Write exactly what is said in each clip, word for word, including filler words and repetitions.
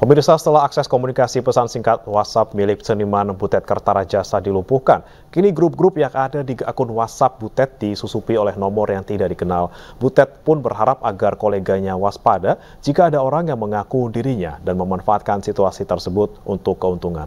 Pemirsa, setelah akses komunikasi pesan singkat WhatsApp milik seniman Butet Kertarajasa dilumpuhkan, kini grup-grup yang ada di akun WhatsApp Butet disusupi oleh nomor yang tidak dikenal. Butet pun berharap agar koleganya waspada jika ada orang yang mengaku dirinya dan memanfaatkan situasi tersebut untuk keuntungan.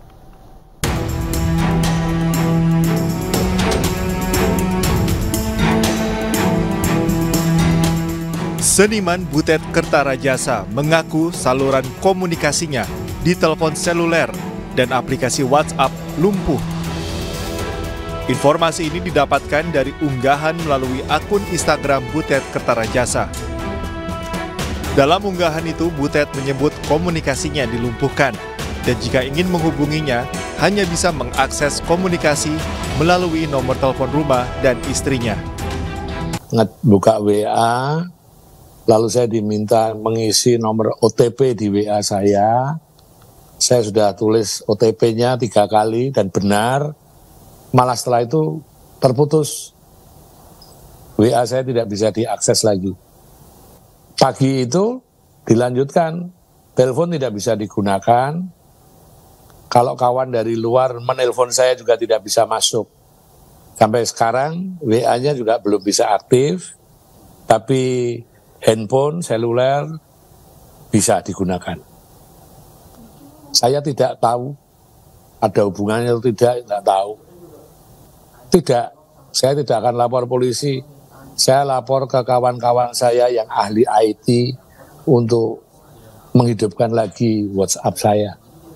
Seniman Butet Kertarajasa mengaku saluran komunikasinya di telepon seluler dan aplikasi WhatsApp lumpuh. Informasi ini didapatkan dari unggahan melalui akun Instagram Butet Kertarajasa. Dalam unggahan itu, Butet menyebut komunikasinya dilumpuhkan dan jika ingin menghubunginya, hanya bisa mengakses komunikasi melalui nomor telepon rumah dan istrinya. Buka W A, lalu saya diminta mengisi nomor O T P di W A saya. Saya sudah tulis O T P-nya tiga kali dan benar. Malah setelah itu terputus. W A saya tidak bisa diakses lagi. Pagi itu dilanjutkan. Telepon tidak bisa digunakan. Kalau kawan dari luar menelpon saya juga tidak bisa masuk. Sampai sekarang W A-nya juga belum bisa aktif. Tapi handphone, seluler, bisa digunakan. Saya tidak tahu, ada hubungannya atau tidak, tidak tahu. Tidak, saya tidak akan lapor polisi. Saya lapor ke kawan-kawan saya yang ahli I T untuk menghidupkan lagi WhatsApp saya.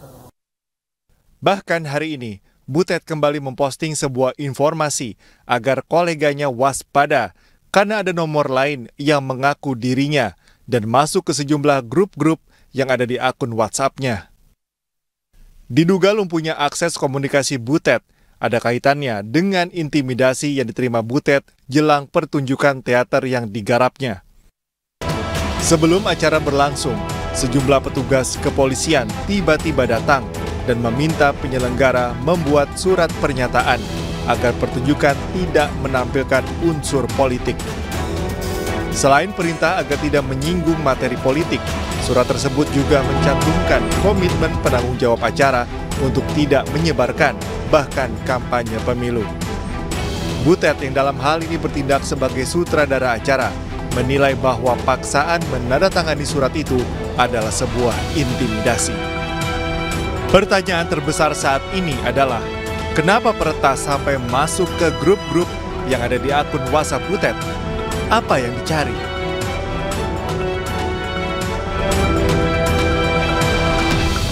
Bahkan hari ini, Butet kembali memposting sebuah informasi agar koleganya waspada karena ada nomor lain yang mengaku dirinya dan masuk ke sejumlah grup-grup yang ada di akun WhatsApp-nya. Diduga lumpuhnya akses komunikasi Butet ada kaitannya dengan intimidasi yang diterima Butet jelang pertunjukan teater yang digarapnya. Sebelum acara berlangsung, sejumlah petugas kepolisian tiba-tiba datang dan meminta penyelenggara membuat surat pernyataan agar pertunjukan tidak menampilkan unsur politik. Selain perintah agar tidak menyinggung materi politik, surat tersebut juga mencantumkan komitmen penanggung jawab acara untuk tidak menyebarkan, bahkan kampanye pemilu. Butet yang dalam hal ini bertindak sebagai sutradara acara, menilai bahwa paksaan menandatangani surat itu adalah sebuah intimidasi. Pertanyaan terbesar saat ini adalah, kenapa peretas sampai masuk ke grup-grup yang ada di akun WhatsApp Butet? Apa yang dicari?